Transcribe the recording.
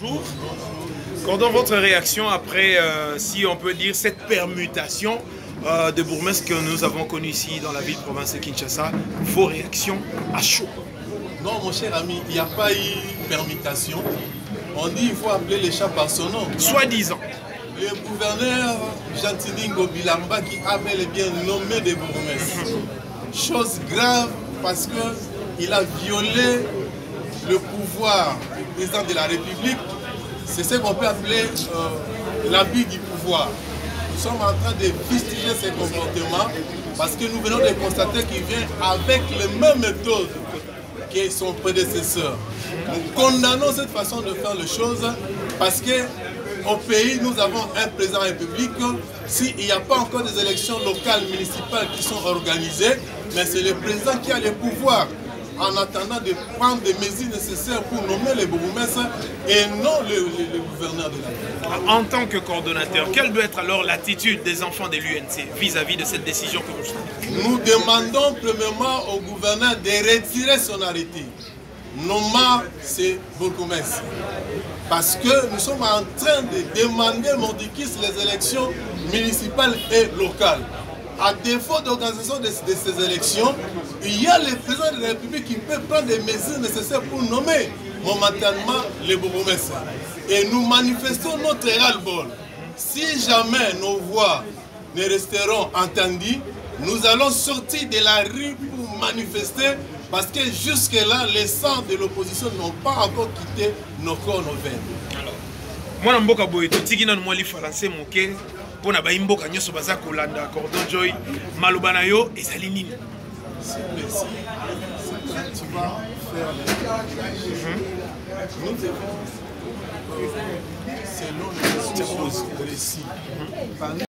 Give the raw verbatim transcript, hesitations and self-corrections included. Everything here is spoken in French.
bonjour. Cordon, votre réaction après, euh, si on peut dire, cette permutation euh, de bourgmestre que nous avons connue ici dans la ville province de Kinshasa, vos réactions à chaud? Non, mon cher ami, il n'y a pas eu permutation. On dit qu'il faut appeler les chats par son nom. Soi-disant. Le gouverneur Gentilini Bilamba qui a bel et bien nommé des bourgmestres. Chose grave parce qu'il a violé le pouvoir du président de la République. C'est ce qu'on peut appeler euh, l'abus du pouvoir. Nous sommes en train de fustiger ces comportements parce que nous venons de constater qu'il vient avec les mêmes méthodes que son prédécesseur. Nous condamnons cette façon de faire les choses parce qu'au pays, nous avons un président de la République. S'il n'y a pas encore des élections locales, municipales qui sont organisées, mais c'est le président qui a le pouvoir en attendant de prendre des mesures nécessaires pour nommer les bourgmestres et non le, le, le gouverneur de la ville. En tant que coordonnateur, quelle doit être alors l'attitude des enfants de l'U N C vis-à-vis de cette décision que vous prenez? Nous demandons premièrement au gouverneur de retirer son arrêté, nommant ces bourgmestres. Parce que nous sommes en train de demander mordicus les élections municipales et locales. À défaut d'organisation de, de ces élections, il y a le président de la République qui peut prendre des mesures nécessaires pour nommer momentanément les bourgmestres. Et nous manifestons notre ras-le-bol. Si jamais nos voix ne resteront entendues, nous allons sortir de la rue pour manifester parce que jusque-là, les sangs de l'opposition n'ont pas encore quitté nos corps, nos veines. Alors, moi, je suis boy, tout na moi li français moké pour na ba imboka nyoso baza kolanda Cordon Joy malobana yo ezali nini? C'est précis. Quand tu vas faire les nous devons, euh, selon les choses précis,